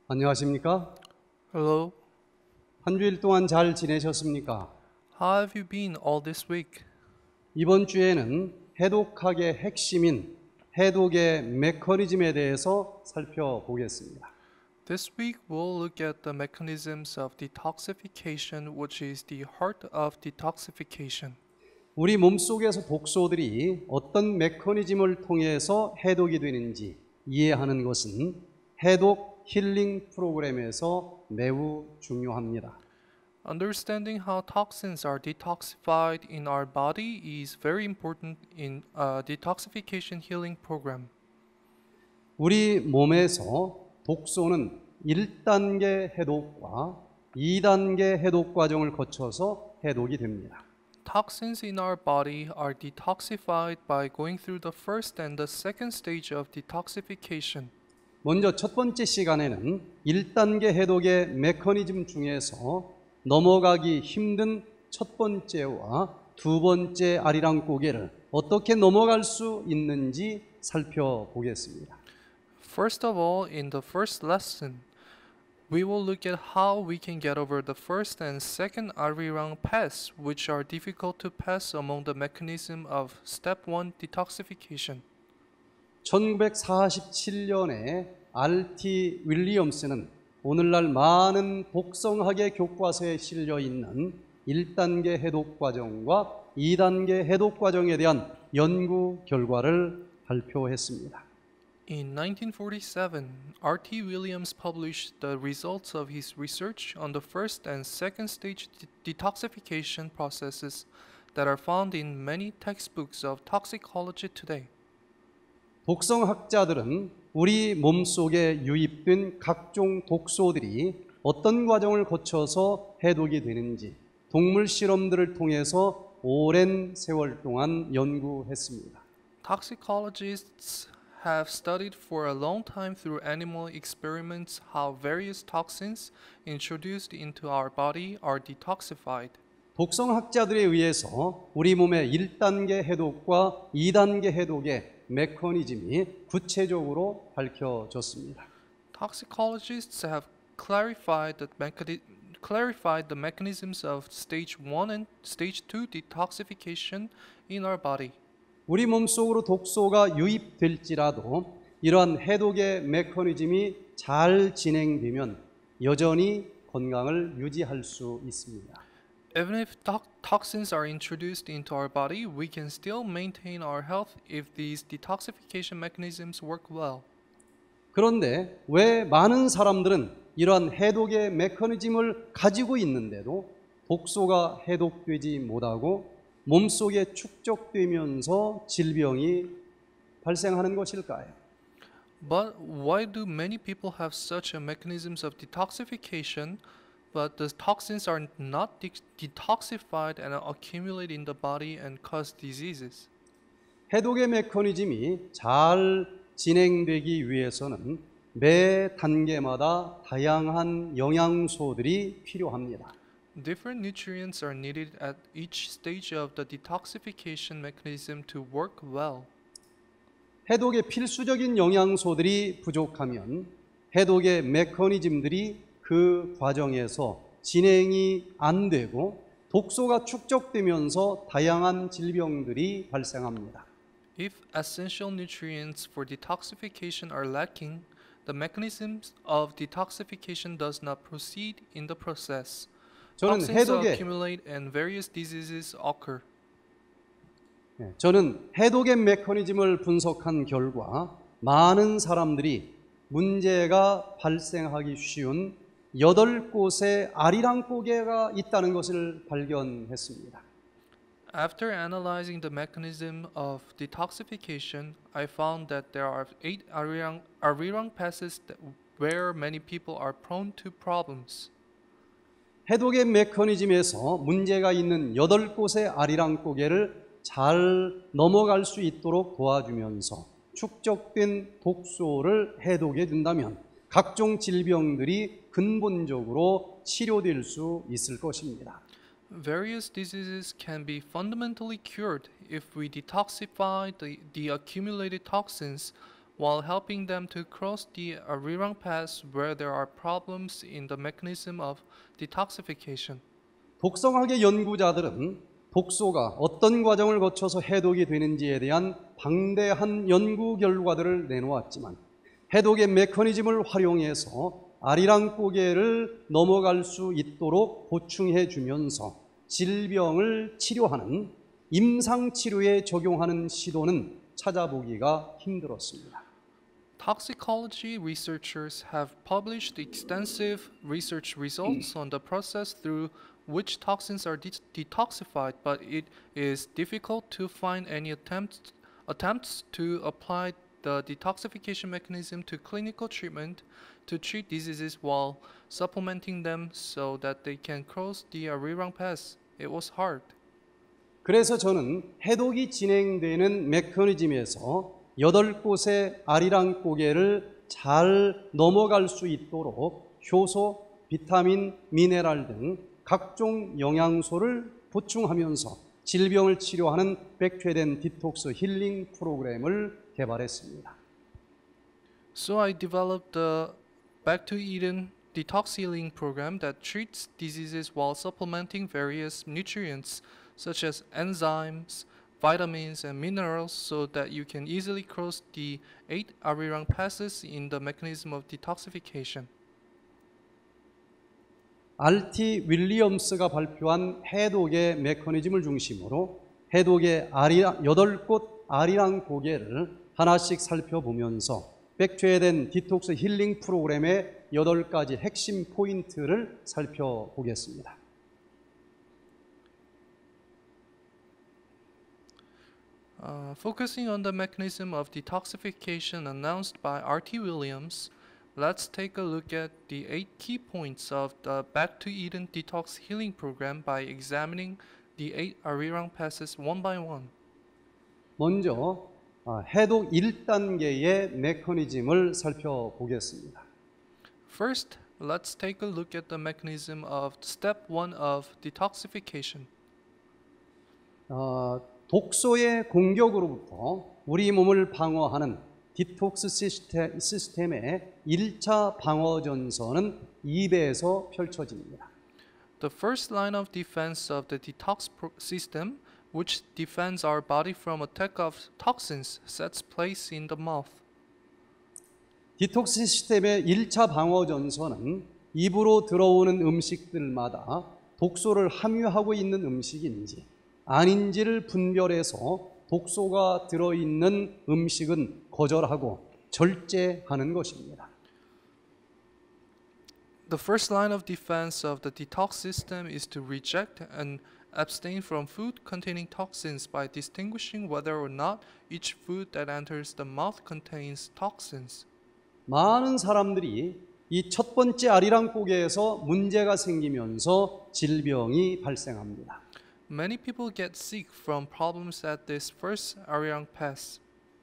안녕하십니까? Hello, 한 주일 동안 잘 지내셨습니까? how have you been all this week? 이번 주에는 해독학의 핵심인 해독의 메커니즘에 대해서 살펴보겠습니다. This week we'll look at the mechanisms of detoxification, which is the heart of detoxification. 우리 몸속에서 독소들이 어떤 메커니즘을 통해서 해독이 되는지 이해하는 것은 해독 힐링 프로그램에서 매우 중요합니다. Understanding how toxins are detoxified in our body is very important in a detoxification healing program. 우리 몸에서 독소는 1단계 해독과 2단계 해독 과정을 거쳐서 해독이 됩니다. Toxins in our body are detoxified by going through the first and the second stage of detoxification. 먼저 첫 번째 시간에는 1단계 해독의 메커니즘 중에서 넘어가기 힘든 첫 번째와 두 번째 아리랑 고개를 어떻게 넘어갈 수 있는지 살펴보겠습니다. First of all, in the first lesson, we will look at how we can get over the first and second Arirang pass, which are difficult to pass among the mechanism of step 1 detoxification. 1947년에 R.T. 윌리엄스는 오늘날 많은 독성학의 교과서에 실려 있는 1단계 해독 과정과 2단계 해독 과정에 대한 연구 결과를 발표했습니다. In 1947, R.T. Williams published the results of his research on the first and second stage detoxification processes that are found in many textbooks of toxicology today. 독성학자들은 우리 몸속에 유입된 각종 독소들이 어떤 과정을 거쳐서 해독이 되는지 동물 실험들을 통해서 오랜 세월 동안 연구했습니다. Toxicologists have studied for a long time through animal experiments how various toxins introduced into our body are detoxified. 독성학자들에 의해서 우리 몸의 1단계 해독과 2단계 해독의 메커니즘이 구체적으로 밝혀졌습니다. Toxicologists have clarified the mechanisms of stage 1 and stage 2 detoxification in our body. 우리 몸속으로 독소가 유입될지라도 이러한 해독의 메커니즘이 잘 진행되면 여전히 건강을 유지할 수 있습니다. Even if toxins are introduced into our body, we can still maintain our health if these detoxification mechanisms work well. 그런데 왜 많은 사람들은 이러한 해독의 메커니즘을 가지고 있는데도 독소가 해독되지 못하고 몸속에 축적되면서 질병이 발생하는 것일까요? But why do many people have such a mechanisms of detoxification, but the toxins are not detoxified and accumulate in the body and cause diseases? 해독의 메커니즘이 잘 진행되기 위해서는 매 단계마다 다양한 영양소들이 필요합니다. Different nutrients are needed at each stage of the detoxification mechanism to work well. 해독의 필수적인 영양소들이 부족하면 해독의 메커니즘들이 그 과정에서 진행이 안 되고 독소가 축적되면서 다양한 질병들이 발생합니다. If essential nutrients for detoxification are lacking, the mechanisms of detoxification does not proceed in the process. 저는 Toxins 해독의 accumulate and various diseases occur. 저는 해독의 메커니즘을 분석한 결과 많은 사람들이 문제가 발생하기 쉬운 8곳의 아리랑 고개가 있다는 것을 발견했습니다. After analyzing the mechanism of detoxification, I found that there are 8 Arirang passes where many people are prone to problems. 해독의 메커니즘에서 문제가 있는 8곳의 아리랑 고개를 잘 넘어갈 수 있도록 도와주면서 축적된 독소를 해독해 준다면 각종 질병들이 근본적으로 치료될 수 있을 것입니다. Various diseases can be fundamentally cured if we detoxify the accumulated toxins while helping them to cross the Arirang Pass where there are problems in the mechanism of detoxification. 독성학의 연구자들은 독소가 어떤 과정을 거쳐서 해독이 되는지에 대한 방대한 연구 결과들을 내놓았지만 해독의 메커니즘을 활용해서 아리랑 고개를 넘어갈 수 있도록 보충해 주면서 질병을 치료하는 임상치료에 적용하는 시도는 찾아보기가 힘들었습니다. Toxicology researchers have published extensive research results on the process through which toxins are detoxified, but it is difficult to find any attempts to apply the detoxification mechanism to clinical treatment to treat diseases while supplementing them so that they can cross the Arirang Pass. It was hard. 그래서 저는 해독이 진행되는 메커니즘에서 8곳의 아리랑 고개를 잘 넘어갈 수 있도록 효소, 비타민, 미네랄 등 각종 영양소를 보충하면서 질병을 치료하는 백퇴된 디톡스 힐링 프로그램을 개발했습니다. So I developed the Back to Eden detox healing program that treats diseases while supplementing various nutrients such as enzymes, vitamins, and minerals so that you can easily cross the 8 Arirang passes in the mechanism of detoxification. R.T. 윌리엄스가 발표한 해독의 메커니즘을 중심으로 해독의 8곳 아리랑 고개를 하나씩 살펴보면서 백퇴된 디톡스 힐링 프로그램의 8가지 핵심 포인트를 살펴보겠습니다. Focusing on the mechanism of detoxification announced by R.T. Williams, let's take a look at the 8 key points of the Back to Eden Detox Healing Program by examining the 8 Arirang passes one by one. 먼저 해독 1단계의 메커니즘을 살펴보겠습니다. First, let's take a look at the mechanism of step 1 of detoxification. 독소의 공격으로부터 우리 몸을 방어하는 디톡스 시스템의 1차 방어 전선은 입에서 펼쳐집니다. The first line of defense of the detox system, which defends our body from attack of toxins, sets place in the mouth. 디톡스 시스템의 1차 방어 전선은 입으로 들어오는 음식들마다 독소를 함유하고 있는 음식인지 아닌지를 분별해서 독소가 들어있는 음식은 거절하고 절제하는 것입니다. The first line of defense of the detox system is to reject and abstain from food containing toxins by distinguishing whether or not each food that enters the mouth contains toxins. 많은 사람들이 이 첫 번째 아리랑 고개에서 문제가 생기면서 질병이 발생합니다. Many people get sick from problems at this first Arirang Pass.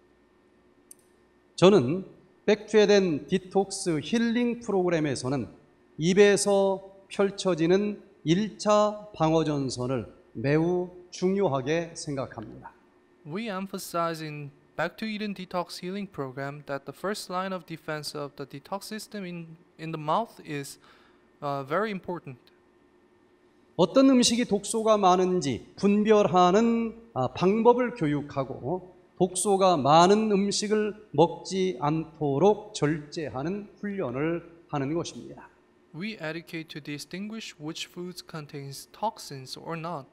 저는 백퇴된 디톡스 힐링 프로그램에서는 입에서 펼쳐지는 1차 방어 전선을 매우 중요하게 생각합니다. We emphasize in Back to Eden Detox Healing Program that the first line of defense of the detox system in the mouth is very important. 어떤 음식이 독소가 많은지 분별하는 방법을 교육하고 독소가 많은 음식을 먹지 않도록 절제하는 훈련을 하는 것입니다. We educate to distinguish which foods contains toxins or not.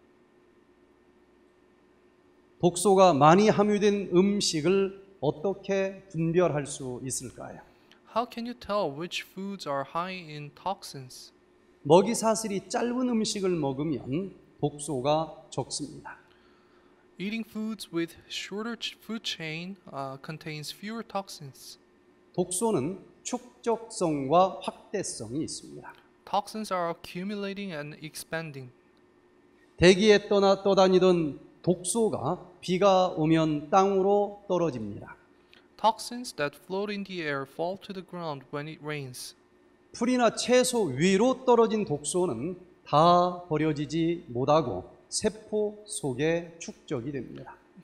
독소가 많이 함유된 음식을 어떻게 분별할 수 있을까요? How can you tell which foods are high in toxins? 먹이 사슬이 짧은 음식을 먹으면 독소가 적습니다. Eating foods with shorter food chain contains fewer toxins. 독소는 축적성과 확대성이 있습니다. Toxins are accumulating and expanding. 대기에 떠다니던 독소가 비가 오면 땅으로 떨어집니다. Toxins that float in the air fall to the ground when it rains. 풀이나 채소 위로 떨어진 독소는 다 버려지지 못하고 세포 속에 축적이 됩니다.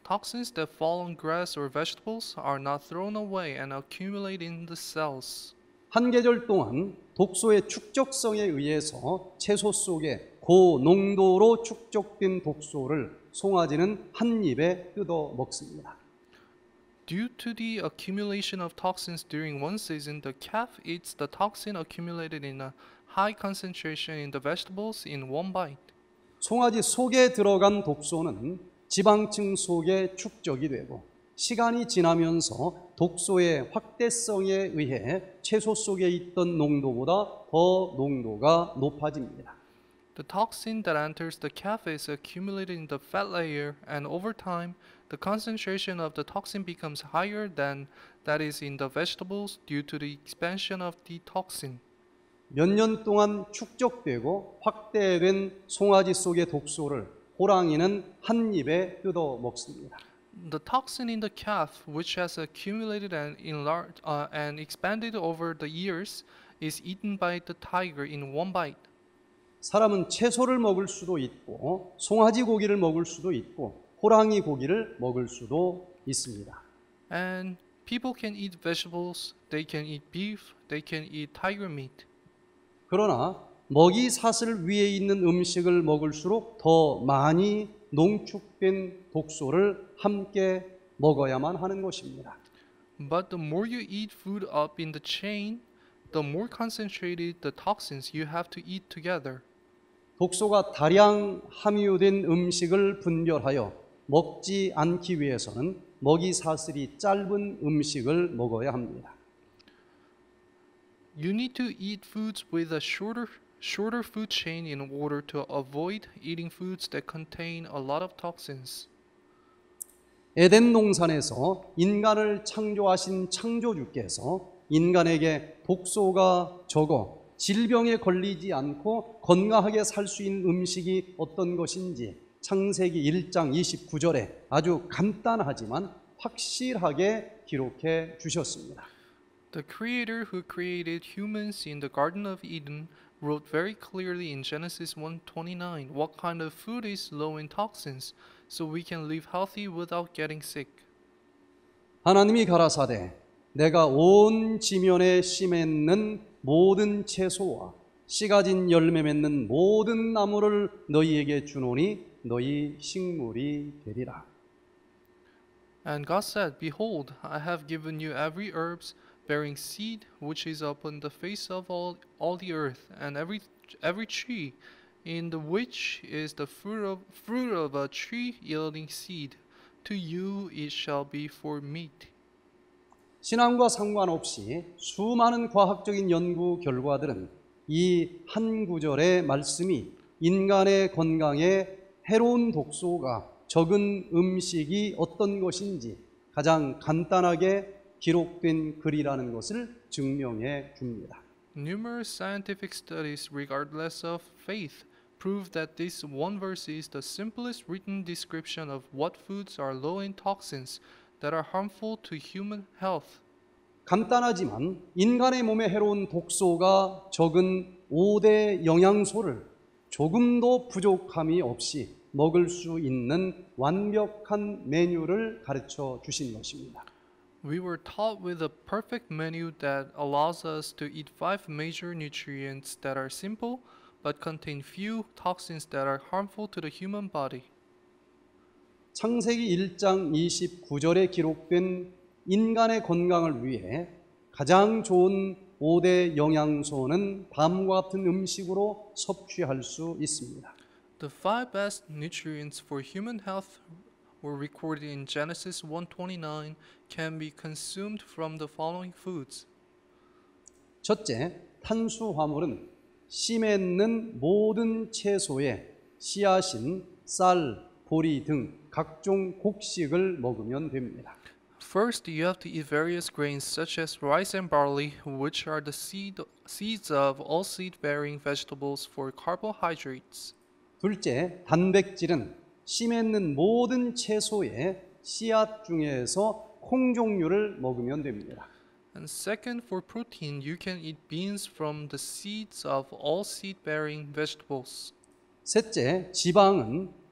Toxins that fall on grass or vegetables are not thrown away and accumulate in the cells. 한 계절 동안 독소의 축적성에 의해서 채소 속에 고농도로 축적된 독소를 송아지는 한 입에 뜯어 먹습니다. Due to the accumulation of toxins during one season, the calf eats the toxin accumulated in a high concentration in the vegetables in one bite. 송아지 속에 들어간 독소는 지방층 속에 축적이 되고 시간이 지나면서 독소의 확대성에 의해 채소 속에 있던 농도보다 더 농도가 높아집니다. The toxin that enters the calf is accumulated in the fat layer, and over time, the concentration of the toxin becomes higher than that is in the vegetables due to the expansion of the toxin. 몇 년 동안 축적되고 확대된 송아지 속의 독소를 호랑이는 한 입에 뜯어 먹습니다. The toxin in the calf, which has accumulated and enlarged and expanded over the years, is eaten by the tiger in one bite. 사람은 채소를 먹을 수도 있고 송아지 고기를 먹을 수도 있고 호랑이 고기를 먹을 수도 있습니다. And people can eat vegetables, they can eat beef, they can eat tiger meat. 그러나 먹이 사슬 위에 있는 음식을 먹을수록 더 많이 농축된 독소를 함께 먹어야만 하는 것입니다. But the more you eat food up in the chain, the more concentrated the toxins you have to eat together. 독소가 다량 함유된 음식을 분별하여 먹지 않기 위해서는 먹이 사슬이 짧은 음식을 먹어야 합니다. You need to eat foods with a shorter food chain in order to avoid eating foods that contain a lot of toxins. 에덴 동산에서 인간을 창조하신 창조주께서 인간에게 독소가 적어 질병에 걸리지 않고 건강하게 살 수 있는 음식이 어떤 것인지 창세기 1장 29절에 아주 간단하지만 확실하게 기록해 주셨습니다. The Creator who created humans in the Garden of Eden wrote very clearly in Genesis 1:29 what kind of food is low in toxins so we can live healthy without getting sick. 하나님이 가라사대 내가 온 지면에 심했는 모든 채소와 씨 가진 열매 맺는 모든 나무를 너희에게 주노니 너희 식물이 되리라. And God said, Behold, I have given you every herbs bearing seed which is upon the face of all the earth, and every tree in the which is the fruit of a tree yielding seed. To you it shall be for meat. 신앙과 상관없이 수많은 과학적인 연구 결과들은 이 한 구절의 말씀이 인간의 건강에 해로운 독소가 적은 음식이 어떤 것인지 가장 간단하게 기록된 글이라는 것을 증명해 줍니다. Numerous scientific studies, regardless of faith, prove that this one verse is the simplest written description of what foods are low in toxins that are harmful to human health. 간단하지만 인간의 몸에 해로운 독소가 적은 5대 영양소를 조금도 부족함이 없이 먹을 수 있는 완벽한 메뉴를 가르쳐 주신 것입니다. We were taught with a perfect menu that allows us to eat 5 major nutrients that are simple but contain few toxins that are harmful to the human body. 창세기 1장 29절에 기록된 인간의 건강을 위해 가장 좋은 5대 영양소는 다음과 같은 음식으로 섭취할 수 있습니다. The 5 best nutrients for human health were recorded in Genesis 1:29 can be consumed from the following foods. 첫째, 탄수화물은 씨 맺는 모든 채소에 씨앗인 쌀, 보리 등 각종 곡식을 먹으면 됩니다. First, you have to eat various grains such as rice and barley, which are the seeds of all seed-bearing vegetables for carbohydrates. 둘째, 단백질은 씨 맺는 모든 채소의 씨앗 중에서 콩 종류를 먹으면 됩니다. And second, for protein, you can eat beans from the seeds of all seed-bearing vegetables. 셋째, 지방은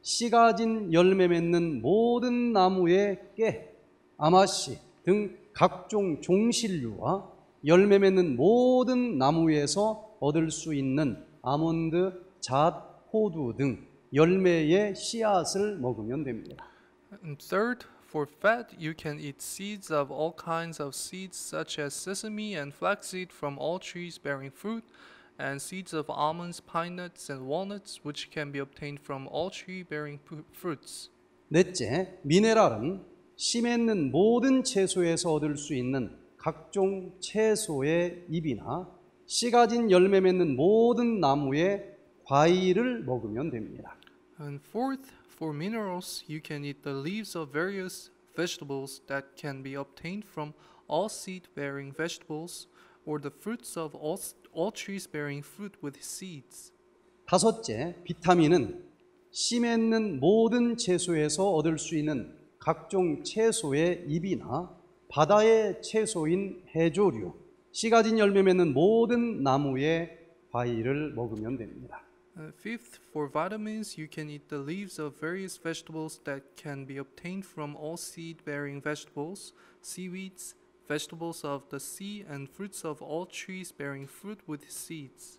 씨 가진 열매 맺는 모든 나무의 깨, 아마씨 등 각종 종실류와 열매 맺는 모든 나무에서 얻을 수 있는 아몬드, 잣, 호두 등 열매의 씨앗을 먹으면 됩니다. And third, for fat, you can eat seeds of all kinds of seeds, such as sesame and flaxseed from all trees bearing fruit, and seeds of almonds, pine nuts, and walnuts, which can be obtained from all tree bearing fruits. 넷째, 미네랄은 씨 맺는 모든 채소에서 얻을 수 있는 각종 채소의 잎이나 씨 가진 열매 맺는 모든 나무의 과일을 먹으면 됩니다. And fourth, for minerals, you can eat the leaves of various vegetables that can be obtained from all seed-bearing vegetables, or the fruits of all trees bearing fruit with seeds. 다섯째, 비타민은 씨 맺는 모든 채소에서 얻을 수 있는 각종 채소의 잎이나 바다의 채소인 해조류, 씨 가진 열매 맺는 모든 나무의 과일을 먹으면 됩니다. Fifth, for vitamins, you can eat the leaves of various vegetables that can be obtained from all seed-bearing vegetables, seaweeds, vegetables of the sea, and fruits of all trees bearing fruit with seeds.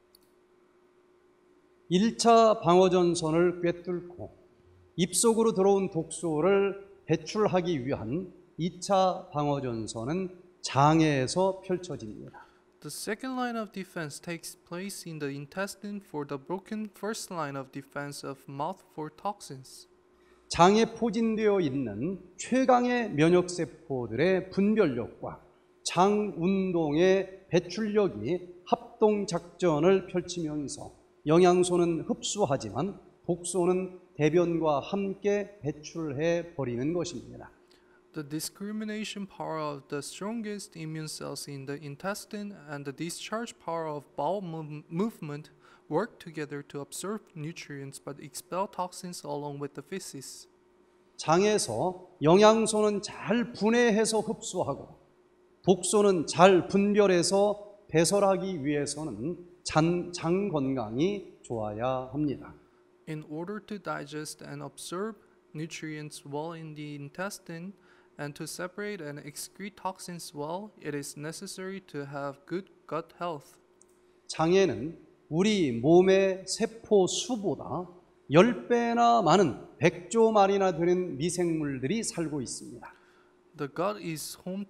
1차 방어전선을 꿰뚫고 입속으로 들어온 독소를 배출하기 위한 2차 방어전선은 장에서 펼쳐집니다. The second line of defense takes place in the intestine for the broken first line of defense of mouth for toxins. 장에 포진되어 있는 최강의 면역세포들의 분별력과 장 운동의 배출력이 합동 작전을 펼치면서 영양소는 흡수하지만 독소는 대변과 함께 배출해 버리는 것입니다. The discrimination power of the strongest immune cells in the intestine and the discharge power of bowel movement work together to absorb nutrients but expel toxins along with the feces. 장에서 영양소는 잘 분해해서 흡수하고 독소는 잘 분별해서 배설하기 위해서는 장 건강이 좋아야 합니다. In order to digest and absorb nutrients well in the intestine and to separate and excrete toxins well, it is necessary to have good gut health. 장에는 우리 몸의 세포 수보다 10배나 많은 100조 마리나 되는 미생물들이 살고 있습니다. The gut is home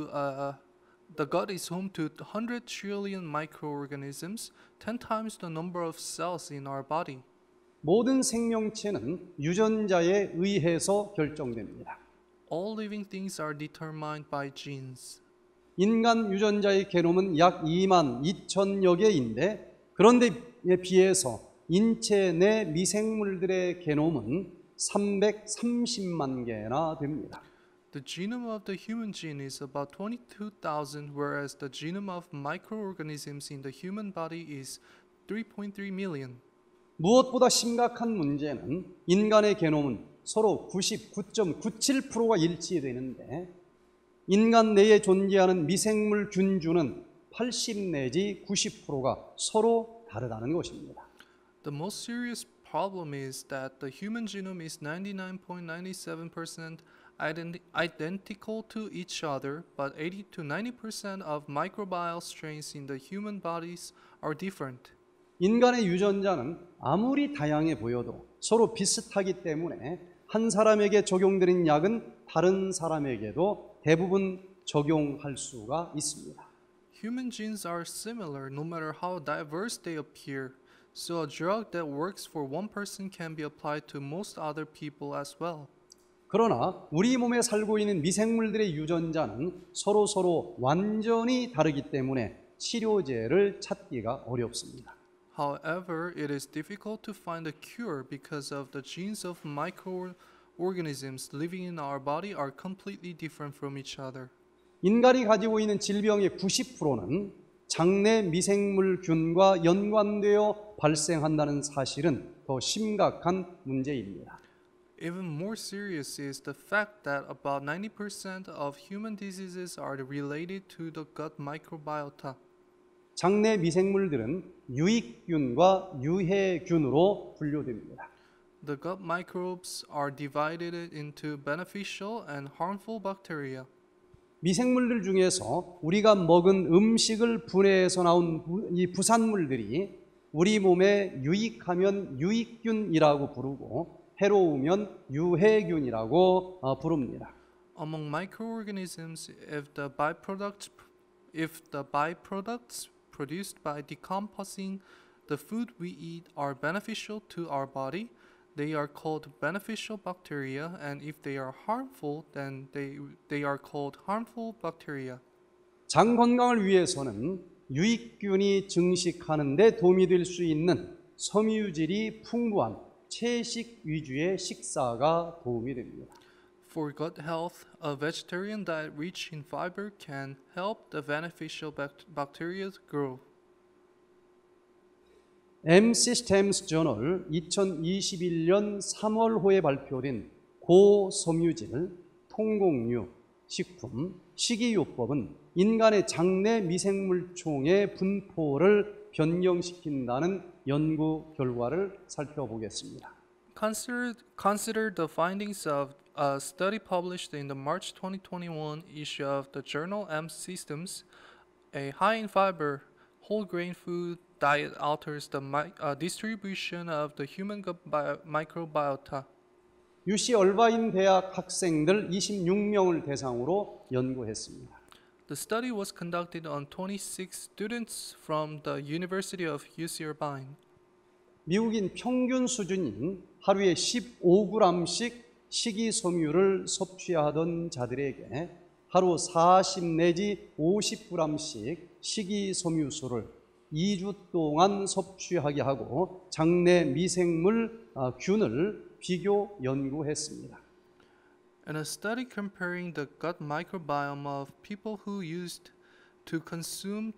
to 100 trillion microorganisms, 10 times the number of cells in our body. 모든 생명체는 유전자에 의해서 결정됩니다. All living things are determined by genes. 인간 유전자의 게놈은 약 2만 2천여 개인데 그런데 비해서 인체 내 미생물들의 게놈은 330만 개나 됩니다. The genome of the human gene is about 22,000, whereas the genome of microorganisms in the human body is 3.3 million. 무엇보다 심각한 문제는 인간의 게놈은 서로 99.97%가 일치되는데 인간 내에 존재하는 미생물 균주는 80 내지 90%가 서로 다르다는 것입니다. The most serious problem is that the human genome is 99.97% identical to each other, but 80 to 90% of microbial strains in the human bodies are different. 인간의 유전자는 아무리 다양해 보여도 서로 비슷하기 때문에 한 사람에게 적용되는 약은 다른 사람에게도 대부분 적용할 수가 있습니다. Human genes are similar no matter how diverse they appear, so a drug that works for one person can be applied to most other people as well. 그러나 우리 몸에 살고 있는 미생물들의 유전자는 서로 완전히 다르기 때문에 치료제를 찾기가 어렵습니다. However, it is difficult to find a cure because of the genes of microorganisms living in our body are completely different from each other. 인간이 가지고 있는 질병의 90%는 장내 미생물균과 연관되어 발생한다는 사실은 더 심각한 문제입니다. Even more serious is the fact that about 90% of human diseases are related to the gut microbiota. 장내 미생물들은 유익균과 유해균으로 분류됩니다. The gut microbes are divided into beneficial and harmful bacteria. 미생물들 중에서 우리가 먹은 음식을 분해해서 나온 이 부산물들이 우리 몸에 유익하면 유익균이라고 부르고 해로우면 유해균이라고 부릅니다. Among microorganisms, if the byproducts produced by decomposing the food we eat are beneficial to our body, they are called beneficial bacteria, and if they are harmful, then they are called harmful bacteria. 장 건강을 위해서는 유익균이 증식하는 데 도움이 될 수 있는 섬유질이 풍부한 채식 위주의 식사가 도움이 됩니다. For gut health, a vegetarian diet rich in fiber can help the beneficial bacteria grow. M-Systems 저널 2021년 3월호에 발표된 고섬유질, 통곡류, 식품, 식이요법은 인간의 장내 미생물총의 분포를 변경시킨다는 연구 결과를 살펴보겠습니다. Consider the findings of a study published in the March 2021 issue of the journal M-Systems. A high in fiber, whole grain food diet alters the distribution of the human gut microbiota. UC 얼바인 대학 학생들 26명을 대상으로 연구했습니다. The study was conducted on 26 students from the University of UC Irvine. 미국인 평균 수준인 하루에 15g씩 식이섬유를 섭취하던 자들에게 하루 40 내지 50g씩 식이섬유소를 2주 동안 섭취하게 하고 장내 미생물 균을 비교 연구했습니다. In a study comparing the gut microbiome of people who used to consume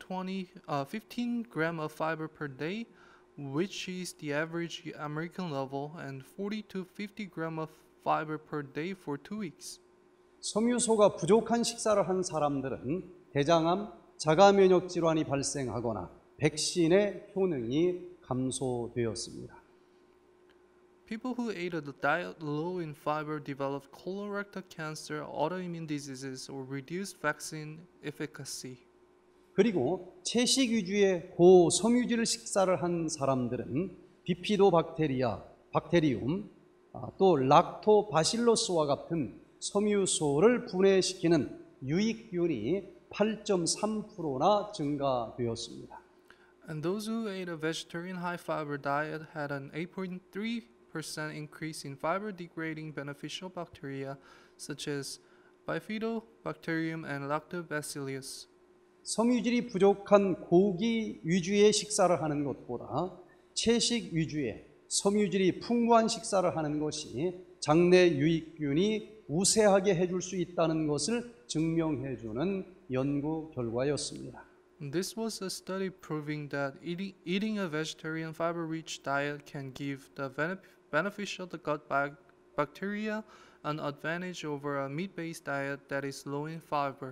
15 grams of fiber per day, which is the average American level, and 40 to 50 grams of fiber per day for 2 weeks. 섬유소가 부족한 식사를 한 사람들은 대장암, 자가면역 질환이 발생하거나 백신의 효능이 감소되었습니다. People who ate a diet low in fiber developed colorectal cancer, autoimmune diseases, or reduced vaccine efficacy. 그리고 채식 위주의 고섬유질 식사를 한 사람들은 비피도박테리아, 박테리움, 또 락토바실러스와 같은 섬유소를 분해시키는 유익균이 8.3%나 증가되었습니다. And those who ate a vegetarian high-fiber diet had an 8.3% increase in fiber-degrading beneficial bacteria such as Bifidobacterium and Lactobacillus. 섬유질이 부족한 고기 위주의 식사를 하는 것보다 채식 위주의 섬유질이 풍부한 식사를 하는 것이 장내 유익균이 우세하게 해줄 수 있다는 것을 증명해주는 연구 결과였습니다. This was a study proving that eating a vegetarian fiber-rich diet can give the beneficial gut bacteria an advantage over a meat-based diet that is low in fiber.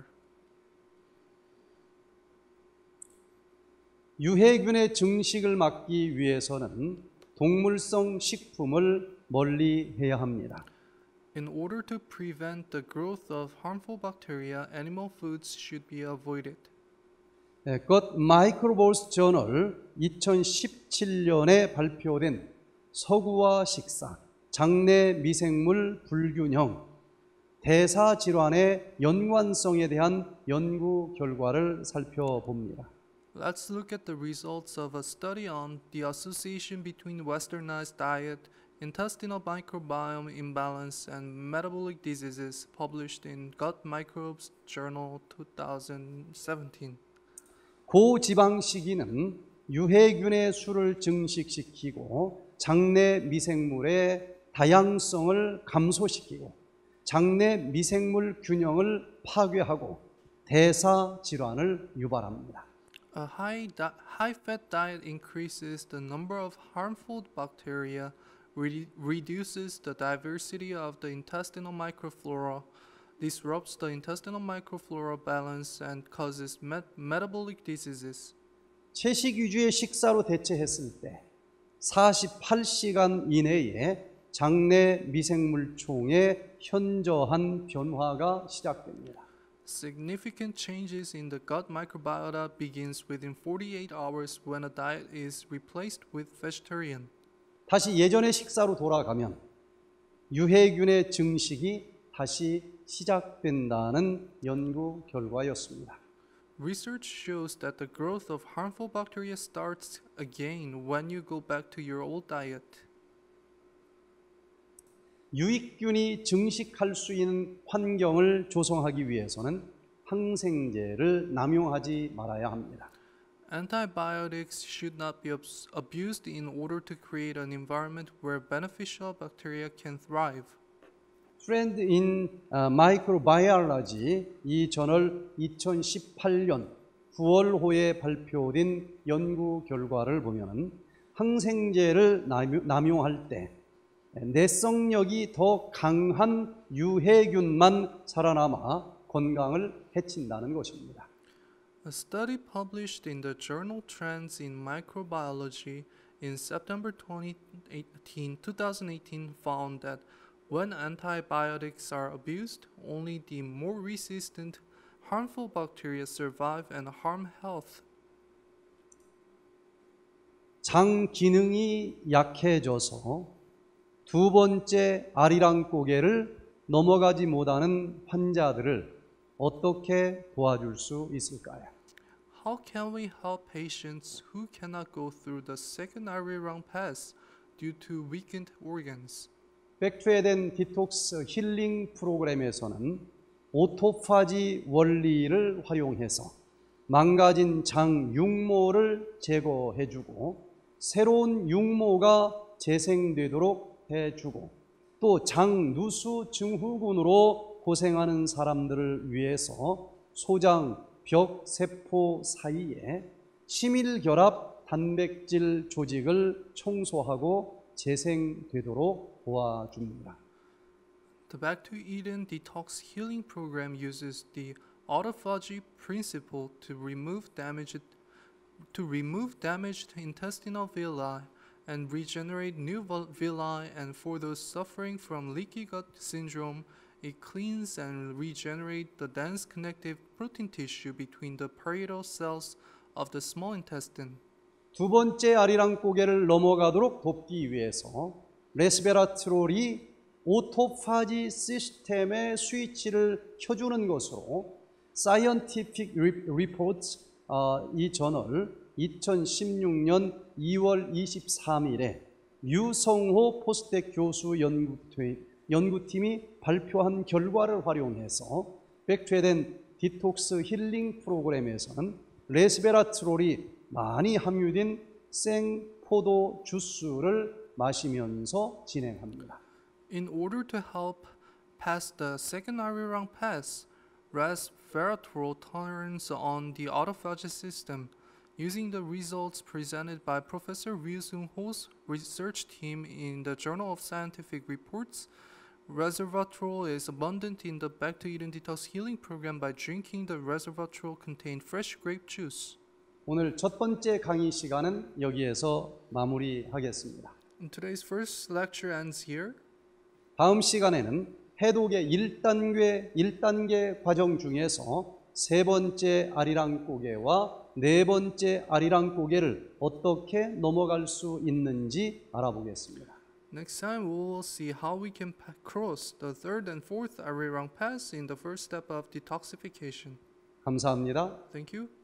유해균의 증식을 막기 위해서는 동물성 식품을 멀리해야 합니다. In order to prevent the growth of harmful bacteria, animal foods should be avoided. 것 마이크로볼스 저널 2017년에 발표된 서구화 식사, 장내 미생물 불균형, 대사 질환의 연관성에 대한 연구 결과를 살펴봅니다. Let's look at the results of a study on the association between westernized diet, intestinal microbiome imbalance, and metabolic diseases published in Gut Microbes Journal 2017. 고지방식이는 유해균의 수를 증식시키고 장내 미생물의 다양성을 감소시키고 장내 미생물 균형을 파괴하고 대사 질환을 유발합니다. A high-fat diet increases the number of harmful bacteria, reduces the diversity of the intestinal microflora, disrupts the intestinal microflora balance, and causes metabolic diseases. 채식 위주의 식사로 대체했을 때 48시간 이내에 장내 미생물총의 현저한 변화가 시작됩니다. Significant changes in the gut microbiota begins within 48 hours when a diet is replaced with vegetarian. 다시 예전의 식사로 돌아가면 유해균의 증식이 다시 시작된다는 연구 결과였습니다. Research shows that the growth of harmful bacteria starts again when you go back to your old diet. 유익균이 증식할 수 있는 환경을 조성하기 위해서는 항생제를 남용하지 말아야 합니다. Antibiotics should not be abused in order to create an environment where beneficial bacteria can thrive. Trend in Microbiology 이 저널 2018년 9월호에 발표된 연구 결과를 보면 항생제를 남용할 때 내성력이 더 강한 유해균만 살아남아 건강을 해친다는 것입니다. A study published in the journal Trends in Microbiology in September 2018 found that when antibiotics are abused, only the more resistant, harmful bacteria survive and harm health. 장 기능이 약해져서 두 번째 아리랑고개를 넘어가지 못하는 환자들을 어떻게 도와줄 수 있을까요? How can we help patients who cannot go through the second Arirang pass due to weakened organs? 백투에덴 디톡스 힐링 프로그램에서는 오토파지 원리를 활용해서 망가진 장 육모를 제거해주고 새로운 육모가 재생되도록 해주고 또 장 누수 증후군으로 고생하는 사람들을 위해서 소장 벽 세포 사이에 심일결합 단백질 조직을 청소하고 재생되도록 도와줍니다. The Back to Eden Detox Healing Program uses the autophagy principle to remove damaged intestinal villi and regenerate new villi, and for those suffering from leaky gut syndrome, it cleans and regenerates the dense connective protein tissue between the parietal cells of the small intestine. 두 번째 아리랑고개를 넘어가도록 돕기 위해서 레스베라트롤이 오토파지 시스템의 스위치를 켜주는 것으로 Scientific Reports 이 저널 2016년 2월 23일에 유성호 포스텍 교수 연구팀이 발표한 결과를 활용해서 백투에덴 디톡스 힐링 프로그램에서는 레스베라트롤이 많이 함유된 생포도 주스를 마시면서 진행합니다. In order to help pass the second Arirang pass, resveratrol turns on the autophagy system. Using the results presented by Professor Ryu Seung-ho's research team in the Journal of Scientific Reports, resveratrol is abundant in the Back to Eden Detox Healing Program by drinking the resveratrol-contained fresh grape juice. 오늘 첫 번째 강의 시간은 여기에서 마무리하겠습니다. And today's first lecture ends here. 다음 시간에는 해독의 1단계 과정 중에서 세 번째 아리랑고개와 네 번째 아리랑고개를 어떻게 넘어갈 수 있는지 알아보겠습니다. Next time we will see how we can cross the third and fourth Arirang pass in the first step of detoxification. 감사합니다. Thank you.